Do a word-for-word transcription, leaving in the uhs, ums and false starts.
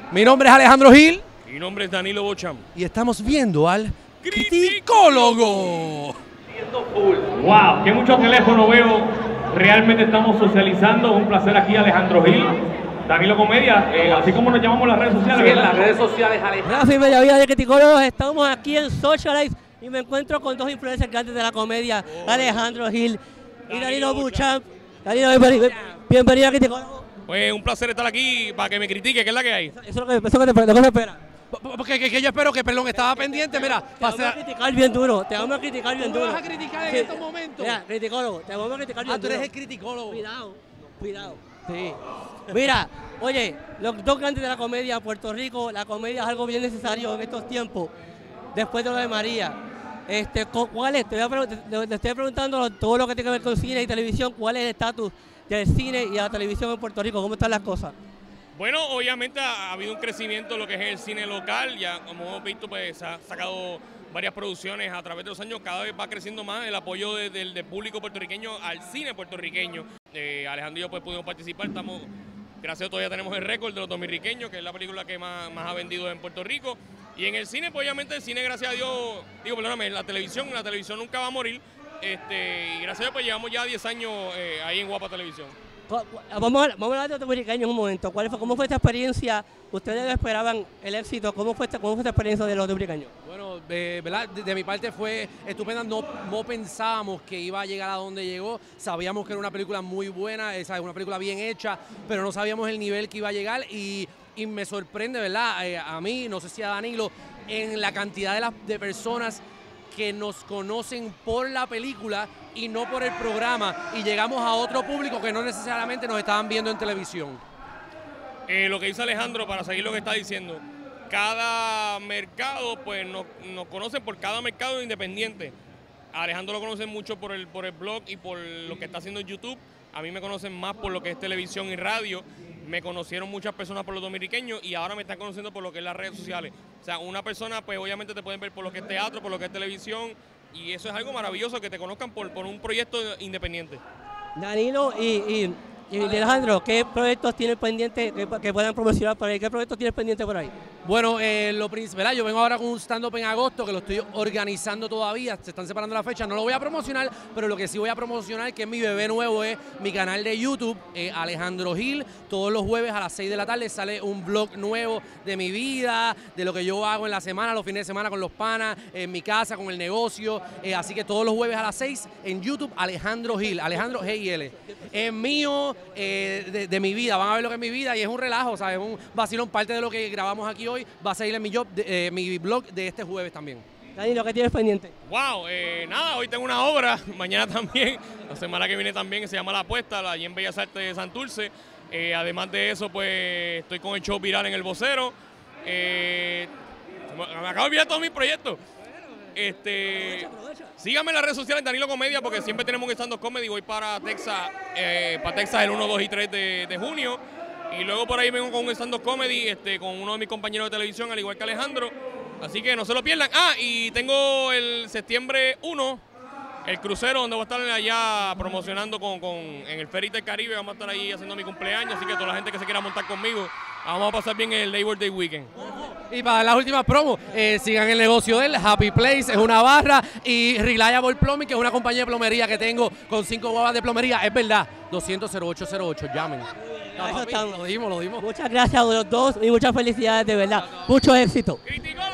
Mi nombre es Alejandro Gil. Mi nombre es Danilo Bocham. Y estamos viendo al Criticólogo. Wow, que mucho teléfono veo. Realmente estamos socializando. Un placer aquí, Alejandro Gil. Danilo Comedia, eh, así como nos llamamos las redes sociales. Sí, en las redes sociales, Alejandro. Rafi Bellavía de Criticólogos, estamos aquí en Socialize y me encuentro con dos influencers grandes de la comedia, oh, Alejandro Gil y Danilo Bocham. Danilo, bienvenido a Criticólogos. Pues un placer estar aquí para que me critique, ¿qué es la que hay? Eso, eso es lo que, eso es lo que te, lo que te espera. Porque que, que yo espero que, perdón, estaba pendiente, mira. Te vamos a criticar bien duro, te vamos a criticar bien duro. ¿Tú me vas a criticar en sí. estos momentos? Mira, criticólogo, te vamos a criticar bien duro. Ah, tú eres el criticólogo. Cuidado, cuidado. Sí. Mira, oye, los dos grandes de la comedia en Puerto Rico, la comedia es algo bien necesario en estos tiempos, después de lo de María. Este, ¿cuál es? Te, voy a te, te estoy preguntando todo lo que tiene que ver con cine y televisión, ¿cuál es el estatus del cine y la televisión en Puerto Rico? ¿Cómo están las cosas? Bueno, obviamente ha habido un crecimiento en lo que es el cine local, ya como hemos visto, pues se ha sacado varias producciones a través de los años, cada vez va creciendo más el apoyo de, de, del público puertorriqueño al cine puertorriqueño. Eh, Alejandro y yo pues pudimos participar, estamos, gracias a Dios todavía tenemos el récord de los dominicanos, que es la película que más, más ha vendido en Puerto Rico. Y en el cine, pues obviamente el cine, gracias a Dios, digo, perdóname, la televisión, la televisión nunca va a morir. Este, y gracias a Dios, pues llevamos ya diez años eh, ahí en Guapa Televisión. Vamos a, vamos a hablar de los dominicanos en un momento. ¿Cuál fue, ¿Cómo fue esta experiencia? ¿Ustedes esperaban el éxito? ¿Cómo fue esta, cómo fue esta experiencia de los dominicanos? Bueno, de, ¿verdad? De, de mi parte fue estupenda. No, no pensábamos que iba a llegar a donde llegó. Sabíamos que era una película muy buena, esa, una película bien hecha, pero no sabíamos el nivel que iba a llegar. Y, y me sorprende, ¿verdad? Eh, a mí, no sé si a Danilo, en la cantidad de, las, de personas que nos conocen por la película y no por el programa, y llegamos a otro público que no necesariamente nos estaban viendo en televisión. Eh, lo que dice Alejandro, para seguir lo que está diciendo, cada mercado, pues nos, nos conocen por cada mercado independiente. A Alejandro lo conocen mucho por el, por el blog y por lo que está haciendo en YouTube. A mí me conocen más por lo que es televisión y radio. Me conocieron muchas personas por los dominiqueños y ahora me están conociendo por lo que es las redes sociales. O sea, una persona, pues obviamente te pueden ver por lo que es teatro, por lo que es televisión, y eso es algo maravilloso, que te conozcan por, por un proyecto independiente. Danilo y, y, y Alejandro, ¿qué proyectos tienen pendientes que, que puedan promocionar por ahí? ¿Qué proyectos tienes pendientes por ahí? Bueno, eh, lo principal, yo vengo ahora con un stand-up en agosto que lo estoy organizando todavía, se están separando la fecha, no lo voy a promocionar, pero lo que sí voy a promocionar, que es mi bebé nuevo, es mi canal de YouTube, eh, Alejandro Gil. Todos los jueves a las seis de la tarde sale un vlog nuevo de mi vida, de lo que yo hago en la semana, los fines de semana con los panas, en mi casa, con el negocio, eh, así que todos los jueves a las seis en YouTube, Alejandro Gil, Alejandro G I L. Es mío, eh, de, de mi vida, van a ver lo que es mi vida y es un relajo, ¿sabes? Un vacilón, parte de lo que grabamos aquí hoy va a salir en mi, job, de, eh, mi blog de este jueves también. Danilo, ¿qué tienes pendiente? Wow, eh, nada, hoy tengo una obra, mañana también, la semana que viene también, que se llama La Apuesta, allí en Bellas Artes de Santurce. Eh, además de eso, pues estoy con el show viral en El Vocero. Eh, me acabo de olvidar todos mis proyectos. Este, síganme en las redes sociales, Danilo Comedia, porque siempre tenemos un stand-up comedy. Voy para Texas, eh, para Texas el uno, dos y tres de, de junio. Y luego por ahí vengo con un stand-up comedy este, con uno de mis compañeros de televisión, al igual que Alejandro. Así que no se lo pierdan. Ah, y tengo el septiembre primero, el crucero, donde voy a estar allá promocionando con, con, en el Ferry del Caribe. Vamos a estar ahí haciendo mi cumpleaños. Así que toda la gente que se quiera montar conmigo, vamos a pasar bien el Labor Day Weekend. Y para las últimas promos, eh, sigan el negocio de él, Happy Place, es una barra, y Reliable Plumbing, que es una compañía de plomería que tengo con cinco guavas de plomería, es verdad, doscientos cero ocho cero ocho, llamen. No, Eso estamos. Lo dimos, lo dimos. Muchas gracias a los dos y muchas felicidades, de verdad. Mucho éxito. ¡Criticó!